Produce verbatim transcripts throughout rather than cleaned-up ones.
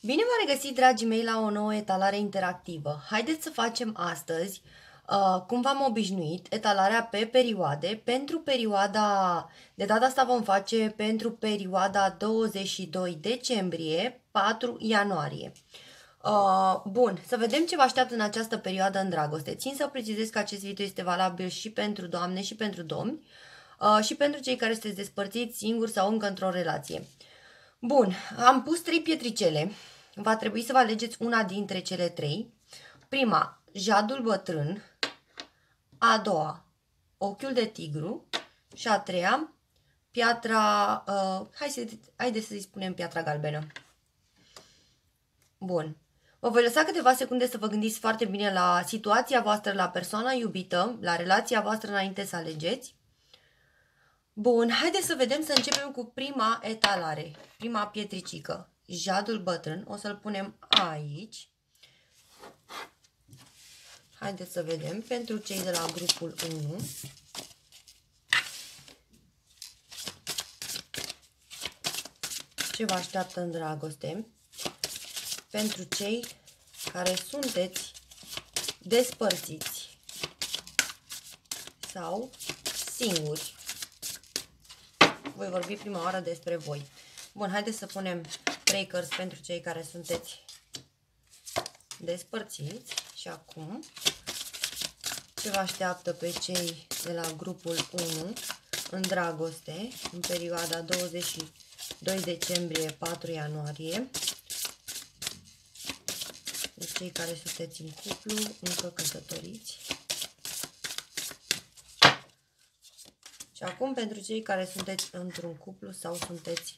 Bine v-am regăsit, dragii mei, la o nouă etalare interactivă. Haideți să facem astăzi, uh, cum v-am obișnuit, etalarea pe perioade. Pentru perioada, de data asta vom face pentru perioada douăzeci și doi decembrie, patru ianuarie. Uh, bun, să vedem ce vă așteaptă în această perioadă în dragoste. Țin să precizez că acest video este valabil și pentru doamne și pentru domni, uh, și pentru cei care sunteți despărțiți, singuri sau încă într-o relație. Bun, am pus trei pietricele. Va trebui să vă alegeți una dintre cele trei. Prima, jadul bătrân. A doua, ochiul de tigru. Și a treia, piatra... Uh, hai să, haideți să-i spunem piatra galbenă. Bun. Vă voi lăsa câteva secunde să vă gândiți foarte bine la situația voastră, la persoana iubită, la relația voastră înainte să alegeți. Bun, haideți să vedem, să începem cu prima etalare, prima pietricică. Jadul bătrân, o să-l punem aici. Haideți să vedem pentru cei de la grupul unu. Ce vă așteaptă în dragoste? Pentru cei care sunteți despărțiți sau singuri. Voi vorbi prima oară despre voi. Bun, haideți să punem trei cărți pentru cei care sunteți despărțiți. Și acum, ce vă așteaptă pe cei de la grupul unu în dragoste, în perioada douăzeci și doi decembrie, patru ianuarie. Deci cei care sunteți în cuplu, încă căsătoriți. Și acum pentru cei care sunteți într-un cuplu sau sunteți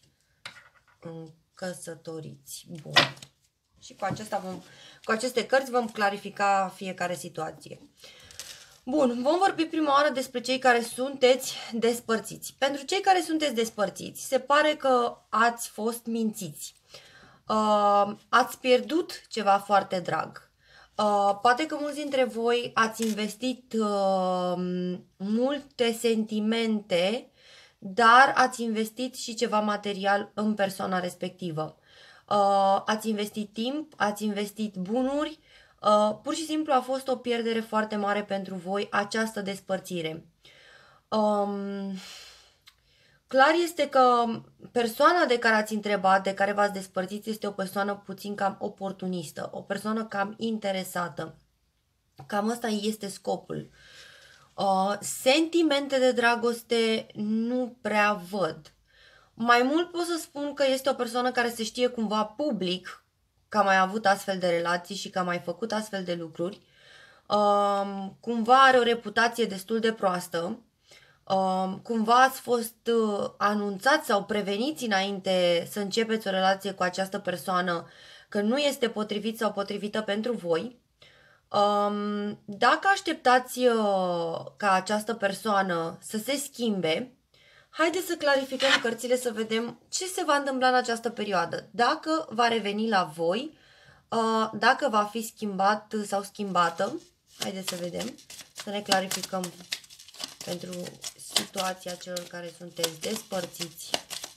căsătoriți. Bun. Și cu, acesta vom, cu aceste cărți vom clarifica fiecare situație. Bun, vom vorbi prima oară despre cei care sunteți despărțiți. Pentru cei care sunteți despărțiți, se pare că ați fost mințiți. Uh, ați pierdut ceva foarte drag. Uh, poate că mulți dintre voi ați investit uh, multe sentimente, dar ați investit și ceva material în persoana respectivă. Uh, ați investit timp, ați investit bunuri, uh, pur și simplu a fost o pierdere foarte mare pentru voi această despărțire. Um, clar este că persoana de care ați întrebat, de care v-ați despărțit, este o persoană puțin cam oportunistă, o persoană cam interesată. Cam ăsta este scopul. Uh, sentimente de dragoste nu prea văd. Mai mult pot să spun că este o persoană care se știe cumva public că a mai avut astfel de relații și că a mai făcut astfel de lucruri. Uh, cumva are o reputație destul de proastă. Uh, cumva ați fost uh, anunțați sau preveniți înainte să începeți o relație cu această persoană că nu este potrivit sau potrivită pentru voi. Um, dacă așteptați uh, ca această persoană să se schimbe, haideți să clarificăm cărțile să vedem ce se va întâmpla în această perioadă. Dacă va reveni la voi, uh, dacă va fi schimbat sau schimbată. Haideți să vedem, să ne clarificăm pentru situația celor care sunteți despărțiți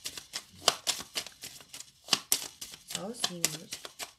sau singuri.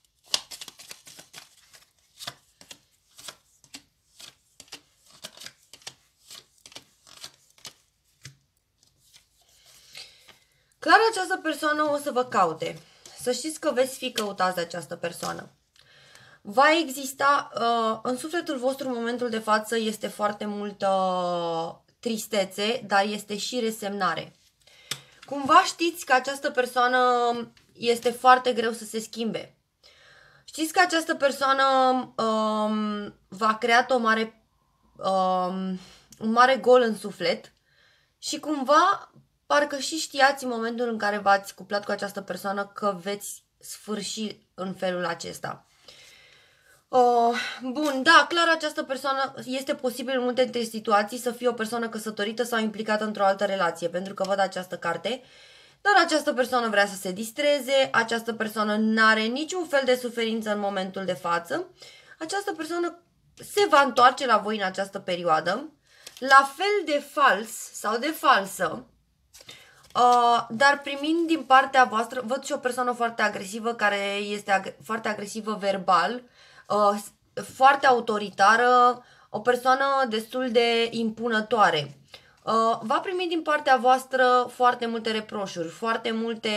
Clar, această persoană o să vă caute. Să știți că veți fi căutați de această persoană. Va exista, uh, în sufletul vostru, în momentul de față, este foarte multă tristețe, dar este și resemnare. Cumva știți că această persoană este foarte greu să se schimbe. Știți că această persoană um, v-a creat o mare, um, un mare gol în suflet și cumva parcă și știați în momentul în care v-ați cuplat cu această persoană că veți sfârși în felul acesta. Uh, bun, da, clar această persoană este posibil în multe dintre situații să fie o persoană căsătorită sau implicată într-o altă relație, pentru că văd această carte, dar această persoană vrea să se distreze, această persoană nu are niciun fel de suferință în momentul de față, această persoană se va întoarce la voi în această perioadă, la fel de fals sau de falsă. Uh, dar primind din partea voastră, văd și o persoană foarte agresivă, care este ag foarte agresivă verbal, uh, foarte autoritară, o persoană destul de impunătoare. Uh, va primi din partea voastră foarte multe reproșuri, foarte multe...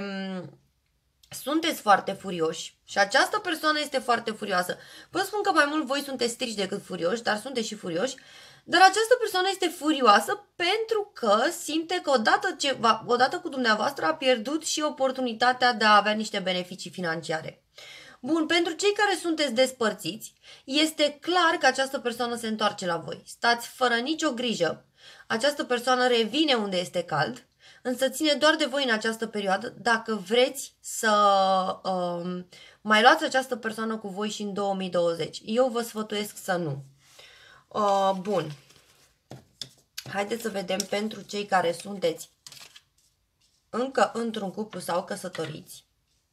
Sunteți foarte furioși și această persoană este foarte furioasă. Vă spun că mai mult voi sunteți triști decât furioși, dar sunteți și furioși. Dar această persoană este furioasă pentru că simte că odată, ce, odată cu dumneavoastră a pierdut și oportunitatea de a avea niște beneficii financiare. Bun, pentru cei care sunteți despărțiți, este clar că această persoană se întoarce la voi. Stați fără nicio grijă. Această persoană revine unde este cald, însă ține doar de voi în această perioadă dacă vreți să um, mai luați această persoană cu voi și în două mii douăzeci. Eu vă sfătuiesc să nu. Uh, bun. Haideți să vedem pentru cei care sunteți încă într-un cuplu sau căsătoriți.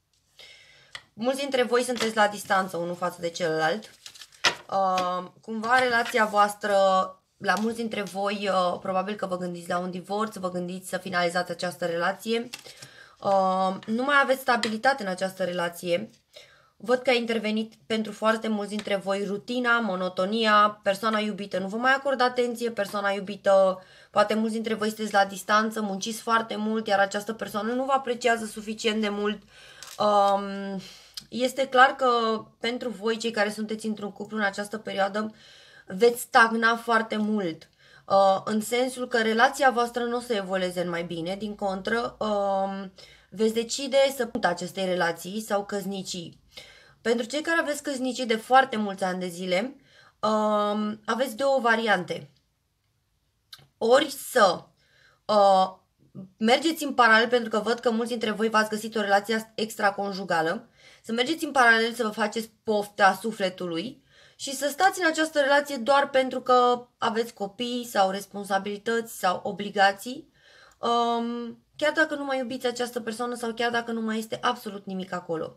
Mulți dintre voi sunteți la distanță unul față de celălalt. Uh, cumva relația voastră, la mulți dintre voi, uh, probabil că vă gândiți la un divorț, vă gândiți să finalizați această relație. Uh, nu mai aveți stabilitate în această relație. Văd că a intervenit pentru foarte mulți dintre voi rutina, monotonia, persoana iubită nu vă mai acordă atenție, persoana iubită, poate mulți dintre voi sunteți la distanță, munciți foarte mult, iar această persoană nu vă apreciază suficient de mult. Um, este clar că pentru voi, cei care sunteți într-un cuplu în această perioadă, veți stagna foarte mult. Uh, în sensul că relația voastră nu o să evolueze în mai bine, din contră, uh, veți decide să pună acestei relații sau căsnicii. Pentru cei care aveți căsnicii de foarte mulți ani de zile, uh, aveți două variante. Ori să uh, mergeți în paralel, pentru că văd că mulți dintre voi v-ați găsit o relație extraconjugală, să mergeți în paralel să vă faceți pofta sufletului și să stați în această relație doar pentru că aveți copii sau responsabilități sau obligații, um, chiar dacă nu mai iubiți această persoană sau chiar dacă nu mai este absolut nimic acolo.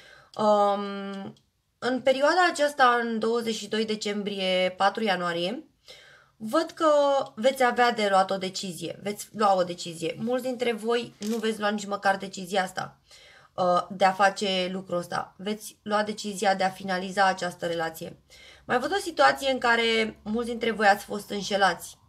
Um, în perioada aceasta, în douăzeci și doi decembrie - patru ianuarie, văd că veți avea de luat o decizie, veți lua o decizie. Mulți dintre voi nu veți lua nici măcar decizia asta, de a face lucrul ăsta. Veți lua decizia de a finaliza această relație. Mai văd o situație în care mulți dintre voi ați fost înșelați.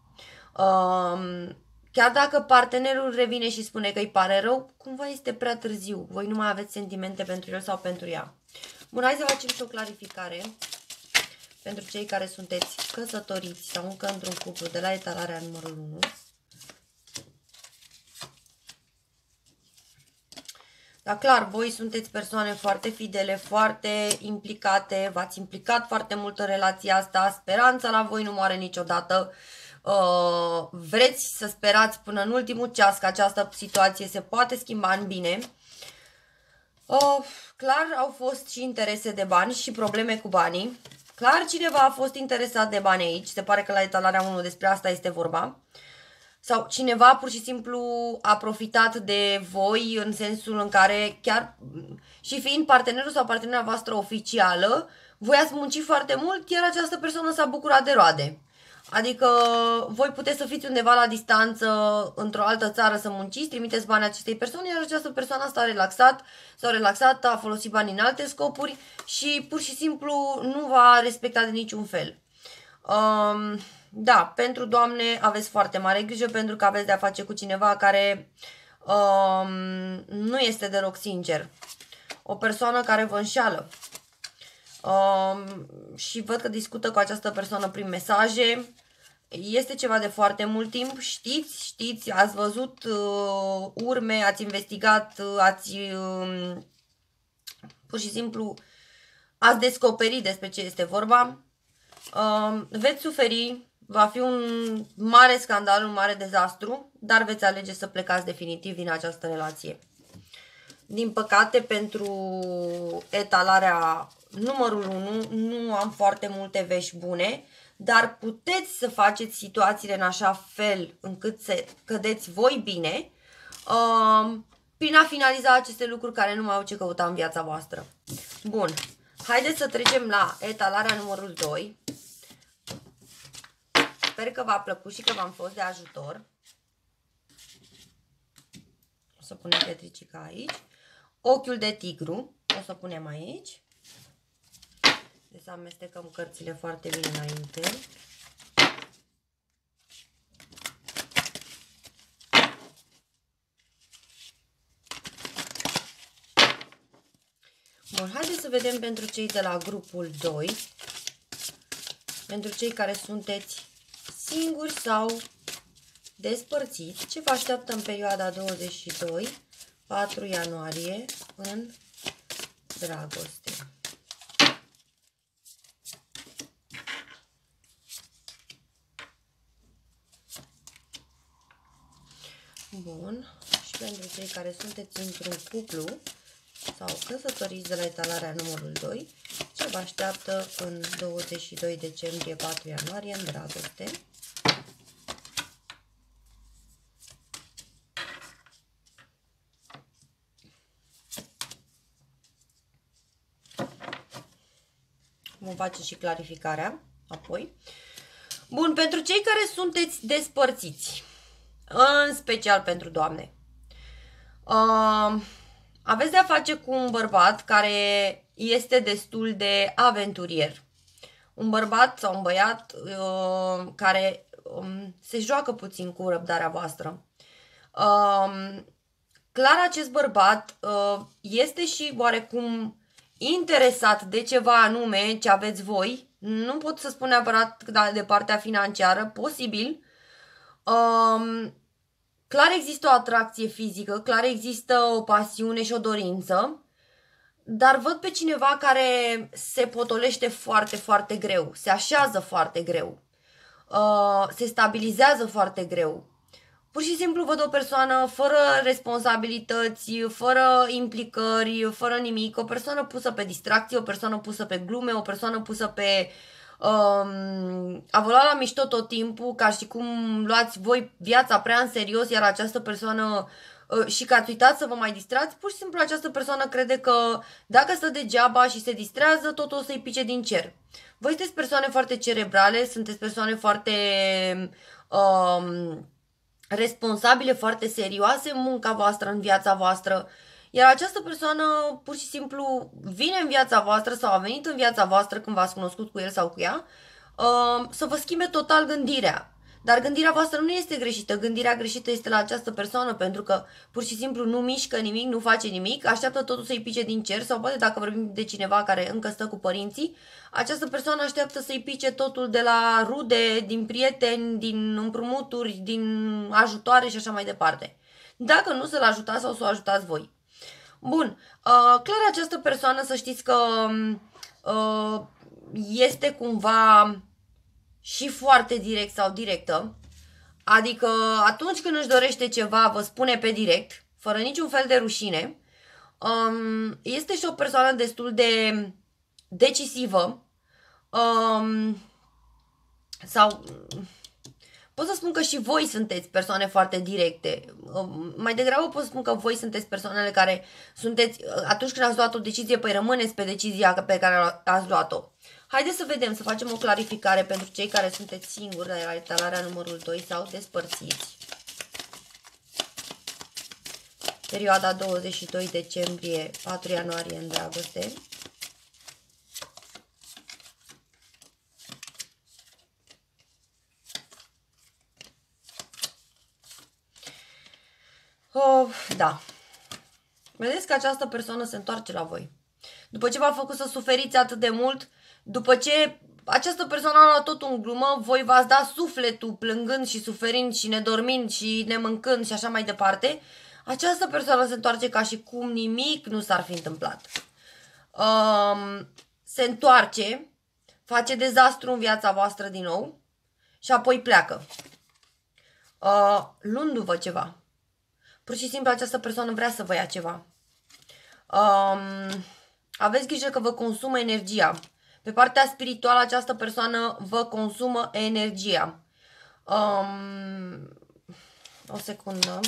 Chiar dacă partenerul revine și spune că îi pare rău, cumva este prea târziu. Voi nu mai aveți sentimente pentru el sau pentru ea. Bun, hai să facem și o clarificare pentru cei care sunteți căsătoriți sau încă într-un cuplu de la etalarea numărul unu. Dar clar, voi sunteți persoane foarte fidele, foarte implicate, v-ați implicat foarte mult în relația asta, speranța la voi nu moare niciodată. Uh, vreți să sperați până în ultimul ceas că această situație se poate schimba în bine. Uh, clar, au fost și interese de bani și probleme cu banii. Clar, cineva a fost interesat de bani aici, se pare că la etalarea unu despre asta este vorba. Sau cineva pur și simplu a profitat de voi în sensul în care chiar și fiind partenerul sau partenera voastră oficială, voi ați muncit foarte mult, iar această persoană s-a bucurat de roade. Adică voi puteți să fiți undeva la distanță, într-o altă țară să munciți, trimiteți banii acestei persoane, iar această persoană s-a relaxat, s-a relaxat, a folosit banii în alte scopuri și pur și simplu nu v-a respectat de niciun fel. Um, da, pentru doamne aveți foarte mare grijă pentru că aveți de a face cu cineva care um, nu este deloc sincer. O persoană care vă înșeală. Um, și văd că discută cu această persoană prin mesaje. Este ceva de foarte mult timp. Știți, știți, ați văzut uh, urme, ați investigat, uh, ați uh, pur și simplu ați descoperit despre ce este vorba. Uh, veți suferi, va fi un mare scandal, un mare dezastru, dar veți alege să plecați definitiv din această relație. Din păcate, pentru etalarea numărul unu nu am foarte multe vești bune, dar puteți să faceți situațiile în așa fel încât să cădeți voi bine uh, prin a finaliza aceste lucruri care nu mai au ce căuta în viața voastră. Bun, haideți să trecem la etalarea numărul doi. Sper că v-a plăcut și că v-am fost de ajutor. să punem pietricica aici. Ochiul de tigru, o să punem aici. Deci să amestecăm cărțile foarte bine înainte. Bun, haideți să vedem pentru cei de la grupul doi, pentru cei care sunteți singuri sau despărțiți, ce vă așteaptă în perioada douăzeci și doi patru ianuarie în dragoste. Bun, și pentru cei care sunteți într-un cuplu sau căsătoriți de la etalarea numărul doi, ce vă așteaptă în douăzeci și doi decembrie patru ianuarie în dragoste. Vom face și clarificarea apoi. Bun, pentru cei care sunteți despărțiți, în special pentru doamne, uh, aveți de-a face cu un bărbat care este destul de aventurier. Un bărbat sau un băiat uh, care um, se joacă puțin cu răbdarea voastră. Uh, clar, acest bărbat uh, este și oarecum interesat de ceva anume ce aveți voi. Nu pot să spun neapărat de partea financiară, posibil. Um, clar există o atracție fizică, clar există o pasiune și o dorință, dar văd pe cineva care se potolește foarte, foarte greu, se așează foarte greu, uh, se stabilizează foarte greu. Pur și simplu văd o persoană fără responsabilități, fără implicări, fără nimic, o persoană pusă pe distracție, o persoană pusă pe glume, o persoană pusă pe um, a vă lua la mișto tot timpul, ca și cum luați voi viața prea în serios, iar această persoană uh, și că ați uitat să vă mai distrați, pur și simplu această persoană crede că dacă stă degeaba și se distrează, totul o să-i pice din cer. Voi sunteți persoane foarte cerebrale, sunteți persoane foarte Um, responsabile, foarte serioase în munca voastră, în viața voastră, iar această persoană pur și simplu vine în viața voastră sau a venit în viața voastră când v-ați cunoscut cu el sau cu ea, să vă schimbe total gândirea. Dar gândirea voastră nu este greșită, gândirea greșită este la această persoană, pentru că pur și simplu nu mișcă nimic, nu face nimic, așteaptă totul să-i pice din cer, sau poate dacă vorbim de cineva care încă stă cu părinții, această persoană așteaptă să-i pice totul de la rude, din prieteni, din împrumuturi, din ajutoare și așa mai departe. Dacă nu, să-l ajutați sau să o ajutați voi. Bun, uh, clar această persoană să știți că uh, este cumva și foarte direct sau directă, adică atunci când își dorește ceva, vă spune pe direct, fără niciun fel de rușine. Um, este și o persoană destul de decisivă, um, sau pot să spun că și voi sunteți persoane foarte directe. Um, mai degrabă pot să spun că voi sunteți persoanele care sunteți, atunci când ați luat o decizie, păi rămâneți pe decizia pe care ați luat-o. Haideți să vedem, să facem o clarificare pentru cei care sunteți singuri la etalarea numărul doi sau despărțiți. Perioada douăzeci și doi decembrie patru ianuarie în dragoste. Oh, da. Vedeți că această persoană se întoarce la voi. După ce v-a făcut să suferiți atât de mult, după ce această persoană a luat tot în glumă, voi v-ați dat sufletul plângând și suferind și nedormind și nemâncând și așa mai departe, această persoană se întoarce ca și cum nimic nu s-ar fi întâmplat. Um, se întoarce, face dezastru în viața voastră din nou și apoi pleacă. Uh, luându-vă ceva. Pur și simplu această persoană vrea să vă ia ceva. Um, aveți grijă că vă consumă energia. Pe partea spirituală această persoană vă consumă energia. Um, o secundă.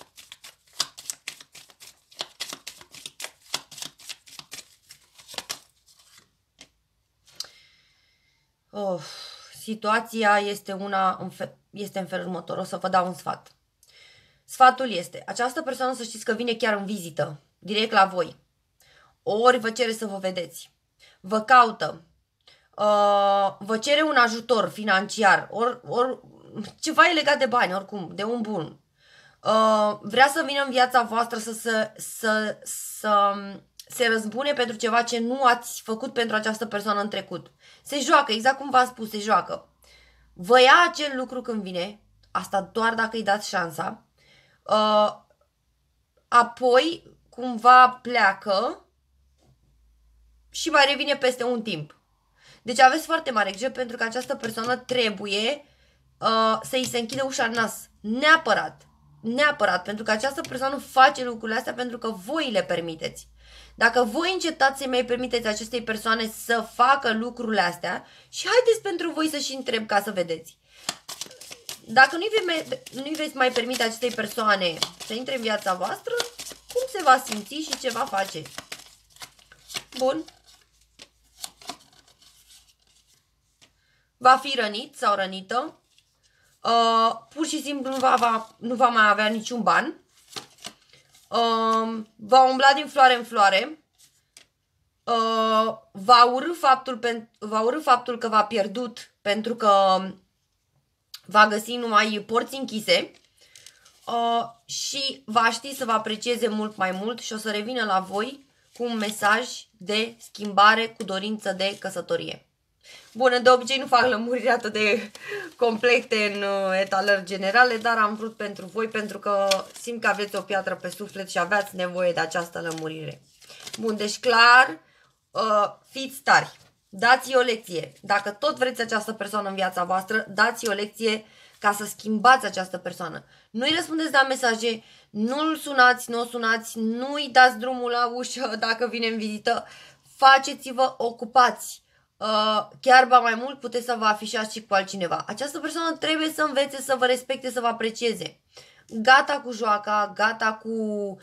Oh, situația este una este în felul următor. O să vă dau un sfat. sfatul este, această persoană să știți că vine chiar în vizită, direct la voi. Ori vă cere să vă vedeți, vă caută, uh, vă cere un ajutor financiar, ori, ori ceva e legat de bani, oricum, de un bun. Uh, vrea să vină în viața voastră să, să, să, să se răzbune pentru ceva ce nu ați făcut pentru această persoană în trecut. Se joacă, exact cum v-am spus, se joacă. Vă ia acel lucru când vine, asta doar dacă îi dați șansa, uh, apoi cumva pleacă și mai revine peste un timp. Deci aveți foarte mare grijă pentru că această persoană trebuie uh, să îi se închide ușa în nas. Neapărat. Neapărat. Pentru că această persoană face lucrurile astea pentru că voi le permiteți. Dacă voi încetați să mai permiteți acestei persoane să facă lucrurile astea și haideți pentru voi să-și întreb ca să vedeți. Dacă nu-i ve nu veți mai permite acestei persoane să intre în viața voastră, cum se va simți și ce va face? Bun. Va fi rănit sau rănită. Uh, pur și simplu nu va, va, nu va mai avea niciun ban. Uh, va umbla din floare în floare. Uh, va urâ faptul, va urâ faptul că v-a pierdut pentru că va găsi numai porți închise. Uh, și va ști să vă aprecieze mult mai mult și o să revină la voi cu un mesaj de schimbare cu dorință de căsătorie. Bun, de obicei nu fac lămuriri atât de complete în uh, etalări generale, dar am vrut pentru voi, pentru că simt că aveți o piatră pe suflet și aveați nevoie de această lămurire. Bun, deci clar, uh, fiți tari, dați-i o lecție. Dacă tot vreți această persoană în viața voastră, dați-i o lecție ca să schimbați această persoană. Nu-i răspundeți la mesaje, nu-l sunați, nu o sunați, nu-i dați drumul la ușă dacă vine în vizită, faceți-vă ocupați. Uh, chiar ba mai mult puteți să vă afișați și cu altcineva. Această persoană trebuie să învețe să vă respecte, să vă aprecieze. Gata cu joaca, gata cu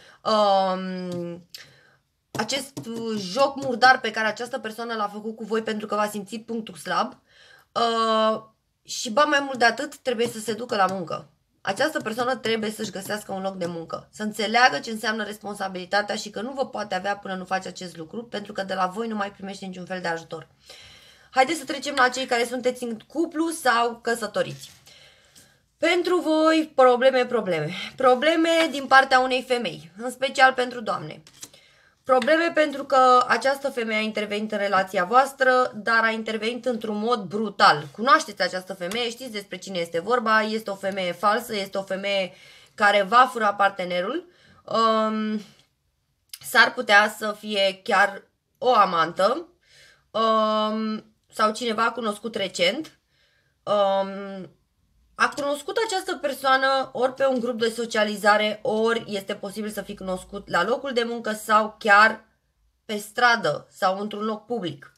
um, acest joc murdar pe care această persoană l-a făcut cu voi pentru că v-a simțit punctul slab. Uh, și ba mai mult de atât, trebuie să se ducă la muncă. Această persoană trebuie să-și găsească un loc de muncă, să înțeleagă ce înseamnă responsabilitatea și că nu vă poate avea până nu face acest lucru, pentru că de la voi nu mai primește niciun fel de ajutor. Haideți să trecem la cei care sunteți în cuplu sau căsătoriți. Pentru voi, probleme, probleme. Probleme din partea unei femei, în special pentru doamne. Probleme pentru că această femeie a intervenit în relația voastră, dar a intervenit într-un mod brutal. Cunoașteți această femeie, știți despre cine este vorba, este o femeie falsă, este o femeie care va fura partenerul. Um, S-ar putea să fie chiar o amantă um, sau cineva cunoscut recent. Um, A cunoscut această persoană ori pe un grup de socializare, ori este posibil să fi cunoscut la locul de muncă sau chiar pe stradă sau într-un loc public.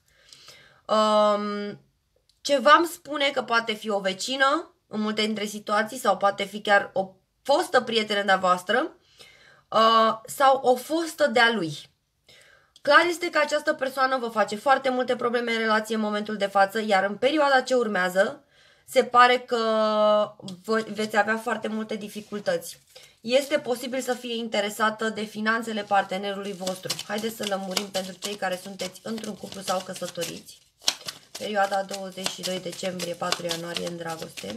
Um, ceva îmi spune că poate fi o vecină în multe dintre situații sau poate fi chiar o fostă prietenă de-a voastră uh, sau o fostă de-a lui. Clar este că această persoană vă face foarte multe probleme în relație în momentul de față, iar în perioada ce urmează se pare că veți avea foarte multe dificultăți. Este posibil să fie interesată de finanțele partenerului vostru. Haideți să lămurim pentru cei care sunteți într-un cuplu sau căsătoriți. Perioada douăzeci și doi decembrie - patru ianuarie în dragoste.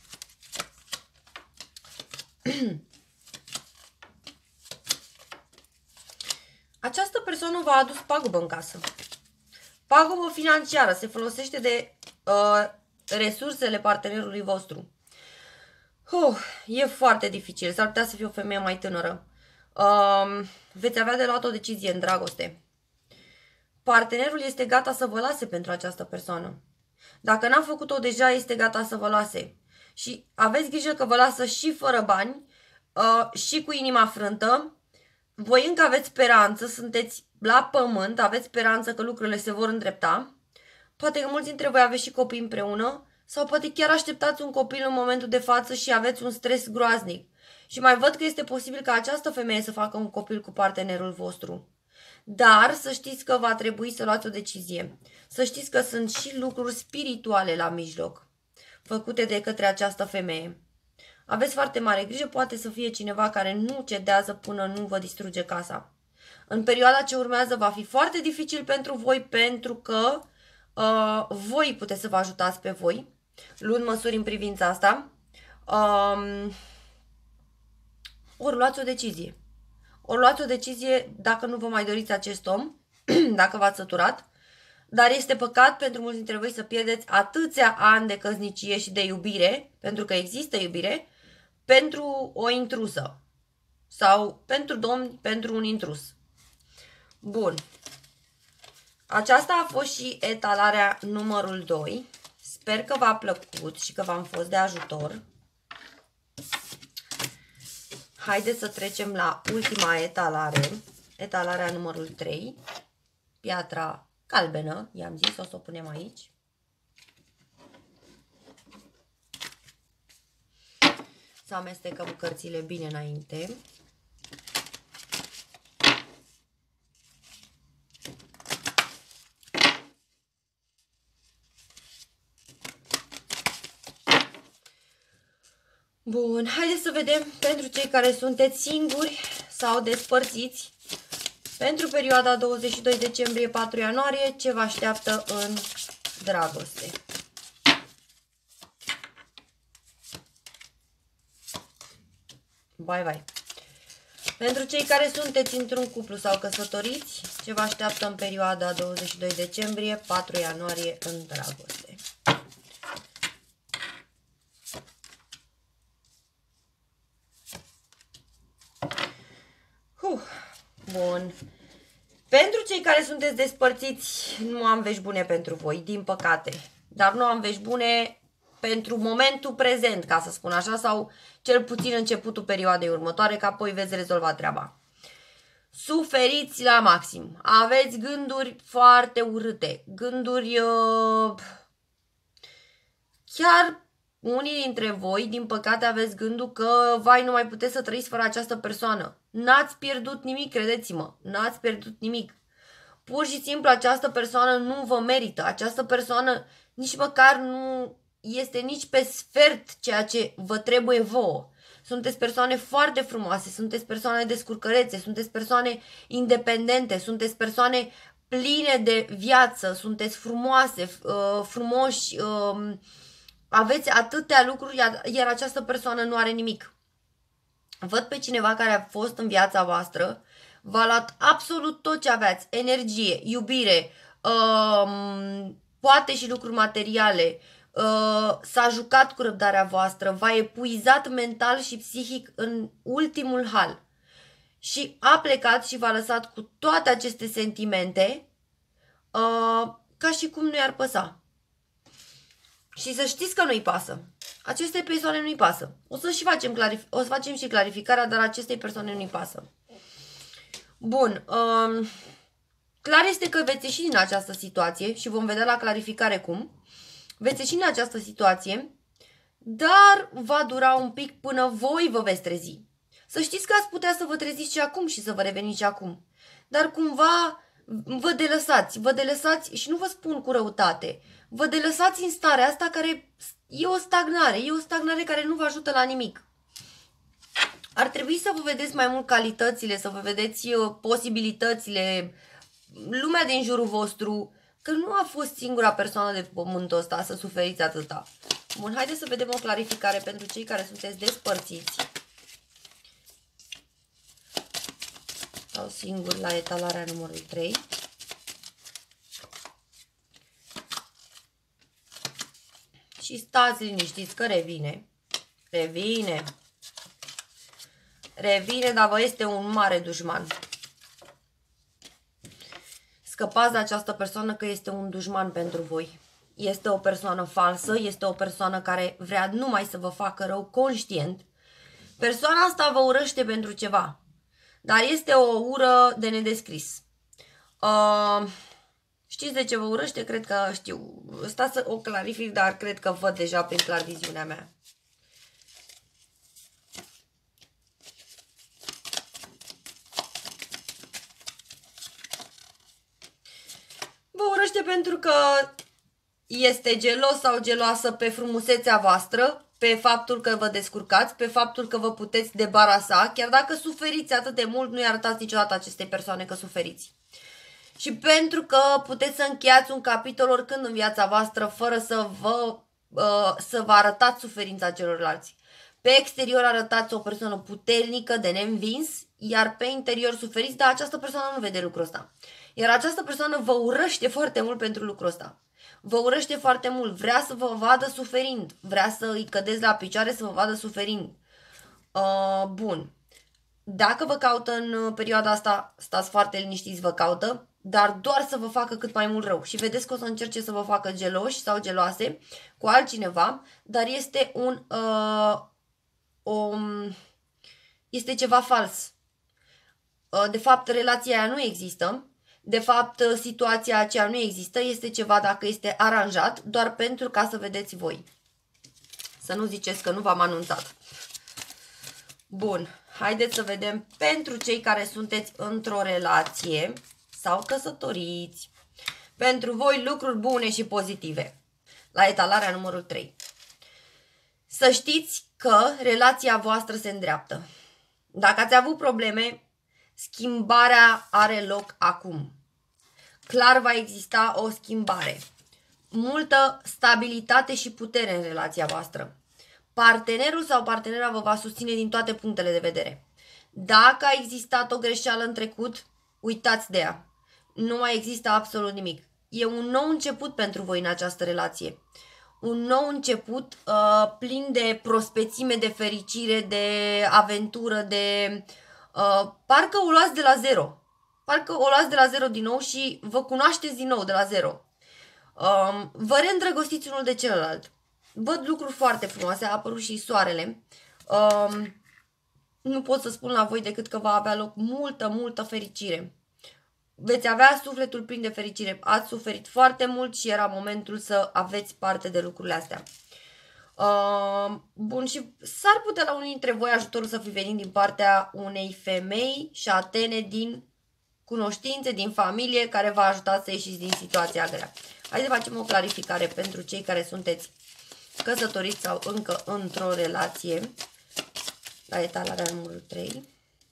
Această persoană v-a adus pagubă în casă. Pagubă financiară. Se folosește de uh, resursele partenerului vostru. Uh, e foarte dificil. S-ar putea să fie o femeie mai tânără. Uh, veți avea de luat o decizie în dragoste. Partenerul este gata să vă lase pentru această persoană. Dacă n-a făcut-o deja, este gata să vă lase. Și aveți grijă că vă lasă și fără bani, uh, și cu inima frântă. Voi încă aveți speranță, sunteți la pământ, aveți speranță că lucrurile se vor îndrepta. Poate că mulți dintre voi aveți și copii împreună sau poate chiar așteptați un copil în momentul de față și aveți un stres groaznic. Și mai văd că este posibil ca această femeie să facă un copil cu partenerul vostru. Dar să știți că va trebui să luați o decizie. Să știți că sunt și lucruri spirituale la mijloc, făcute de către această femeie. Aveți foarte mare grijă, poate să fie cineva care nu cedează până nu vă distruge casa. În perioada ce urmează va fi foarte dificil pentru voi, pentru că uh, voi puteți să vă ajutați pe voi, luând măsuri în privința asta. Um, ori luați o decizie. Ori luați o decizie dacă nu vă mai doriți acest om, dacă v-ați săturat. Dar este păcat pentru mulți dintre voi să pierdeți atâția ani de căsnicie și de iubire, pentru că există iubire, pentru o intrusă. Sau pentru domn, pentru un intrus. Bun. Aceasta a fost și etalarea numărul doi. Sper că v-a plăcut și că v-am fost de ajutor. Haideți să trecem la ultima etalare. Etalarea numărul trei. Piatra galbenă, i-am zis, o să o punem aici. Să amestecăm cărțile bine înainte. Bun, haideți să vedem pentru cei care sunteți singuri sau despărțiți pentru perioada douăzeci și doi decembrie - patru ianuarie, ce vă așteaptă în dragoste. Bye, bye. Pentru cei care sunteți într-un cuplu sau căsătoriți, ce vă așteaptă în perioada douăzeci și doi decembrie - patru ianuarie în dragoste. Uh, bun. Pentru cei care sunteți despărțiți, nu am vești bune pentru voi, din păcate. Dar nu am vești bune pentru momentul prezent, ca să spun așa, sau cel puțin începutul perioadei următoare, că apoi veți rezolva treaba. Suferiți la maxim. Aveți gânduri foarte urâte. Gânduri... Uh, chiar unii dintre voi, din păcate, aveți gândul că, vai, nu mai puteți să trăiți fără această persoană. N-ați pierdut nimic, credeți-mă. N-ați pierdut nimic. Pur și simplu această persoană nu vă merită. Această persoană nici măcar nu este nici pe sfert ceea ce vă trebuie vouă. Sunteți persoane foarte frumoase, sunteți persoane descurcărețe, sunteți persoane independente, sunteți persoane pline de viață, sunteți frumoase, frumoși, aveți atâtea lucruri, iar această persoană nu are nimic. Văd pe cineva care a fost în viața voastră, v-a luat absolut tot ce aveați, energie, iubire, um, poate și lucruri materiale, uh, s-a jucat cu răbdarea voastră, v-a epuizat mental și psihic în ultimul hal și a plecat și v-a lăsat cu toate aceste sentimente uh, ca și cum nu i-ar păsa. Și să știți că nu-i pasă. Acestei persoane nu-i pasă. O să, și facem o să facem și clarificarea, dar acestei persoane nu-i pasă. Bun. Um, clar este că veți ieși din această situație și vom vedea la clarificare cum. Veți ieși din această situație, dar va dura un pic până voi vă veți trezi. Să știți că ați putea să vă treziți și acum și să vă reveniți și acum. Dar cumva vă delăsați. Vă delăsați și nu vă spun cu răutate. Vă delăsați în starea asta care e o stagnare. E o stagnare care nu vă ajută la nimic. Ar trebui să vă vedeți mai mult calitățile, să vă vedeți posibilitățile, lumea din jurul vostru, că nu a fost singura persoană de pe pământul ăsta să suferiți atâta. Bun, haideți să vedem o clarificare pentru cei care sunteți despărțiți. Stau singur la etalarea numărul trei. Și stați liniștiți că revine. Revine. Revine, dar vă este un mare dușman. Scăpați de această persoană că este un dușman pentru voi. Este o persoană falsă, este o persoană care vrea numai să vă facă rău conștient. Persoana asta vă urăște pentru ceva, dar este o ură de nedescris. Uh, știți de ce vă urăște? Cred că știu. Stați să o clarific, dar cred că văd deja prin clarviziunea mea. Vă urăște pentru că este gelos sau geloasă pe frumusețea voastră, pe faptul că vă descurcați, pe faptul că vă puteți debarasa, chiar dacă suferiți atât de mult, nu-i arătați niciodată acestei persoane că suferiți. Și pentru că puteți să încheiați un capitol oricând în viața voastră fără să vă, uh, să vă arătați suferința celorlalți. Pe exterior arătați o persoană puternică, de neînvins, iar pe interior suferiți, dar această persoană nu vede lucrul ăsta. Iar această persoană vă urăște foarte mult pentru lucrul ăsta. Vă urăște foarte mult, vrea să vă vadă suferind, vrea să îi cădeți la picioare să vă vadă suferind. Uh, bun. Dacă vă caută în perioada asta, stați foarte liniștiți, vă caută, dar doar să vă facă cât mai mult rău. Și vedeți că o să încerce să vă facă geloși sau geloase cu altcineva, dar este un... Uh, o, este ceva fals. Uh, de fapt, relația aia nu există. De fapt, situația aceea nu există. Este ceva dacă este aranjat, doar pentru ca să vedeți voi. Să nu ziceți că nu v-am anunțat. Bun. Haideți să vedem pentru cei care sunteți într-o relație sau căsătoriți. Pentru voi lucruri bune și pozitive. La etalarea numărul trei. Să știți că relația voastră se îndreaptă. Dacă ați avut probleme, schimbarea are loc acum. Clar va exista o schimbare. Multă stabilitate și putere în relația voastră. Partenerul sau partenera vă va susține din toate punctele de vedere. Dacă a existat o greșeală în trecut, uitați de ea. Nu mai există absolut nimic. E un nou început pentru voi în această relație. Un nou început uh, plin de prospețime, de fericire, de aventură, de... Uh, parcă o luați de la zero. Parcă o luați de la zero din nou și vă cunoașteți din nou de la zero. Uh, vă reîndrăgostiți unul de celălalt. Văd lucruri foarte frumoase, a apărut și soarele. Uh, nu pot să spun la voi decât că va avea loc multă, multă fericire. Veți avea sufletul plin de fericire. Ați suferit foarte mult și era momentul să aveți parte de lucrurile astea. Uh, bun, și s-ar putea la unii dintre voi ajutorul să fi venit din partea unei femei șatene din cunoștințe, din familie, care v-a ajutat să ieșiți din situația grea. Haideți să facem o clarificare pentru cei care sunteți căsătoriți sau încă într-o relație. La etalarea numărul trei.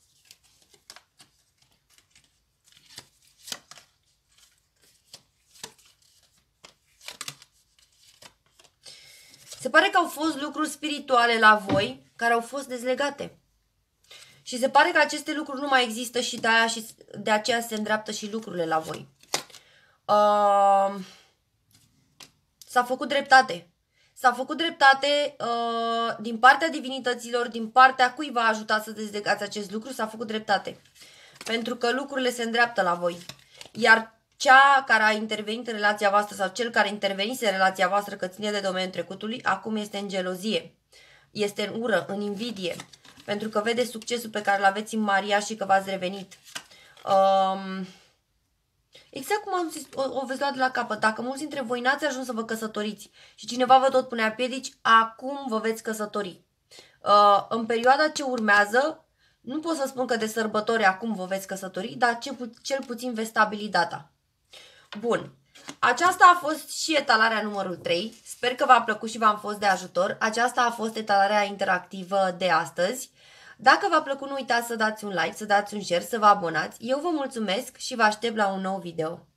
Se pare că au fost lucruri spirituale la voi care au fost dezlegate. Și se pare că aceste lucruri nu mai există și de, aia și de aceea se îndreaptă și lucrurile la voi. Uh, S-a făcut dreptate. S-a făcut dreptate uh, din partea divinităților, din partea cui v-a ajutat să dezlegați acest lucru, s-a făcut dreptate. Pentru că lucrurile se îndreaptă la voi. Iar cea care a intervenit în relația voastră sau cel care intervenise în relația voastră că ține de domeniul trecutului, acum este în gelozie, este în ură, în invidie, pentru că vede succesul pe care îl aveți în Maria și că v-ați revenit. Um, exact cum am zis, o, o veți lua de la capăt. Dacă mulți dintre voi n-ați ajuns să vă căsătoriți și cineva vă tot punea piedici, acum vă veți căsători. Uh, în perioada ce urmează, nu pot să spun că de sărbători acum vă veți căsători, dar cel, pu cel puțin veți stabili data. Bun, aceasta a fost și etalarea numărul trei. Sper că v-a plăcut și v-am fost de ajutor. Aceasta a fost etalarea interactivă de astăzi. Dacă v-a plăcut, nu uitați să dați un like, să dați un share, să vă abonați. Eu vă mulțumesc și vă aștept la un nou video.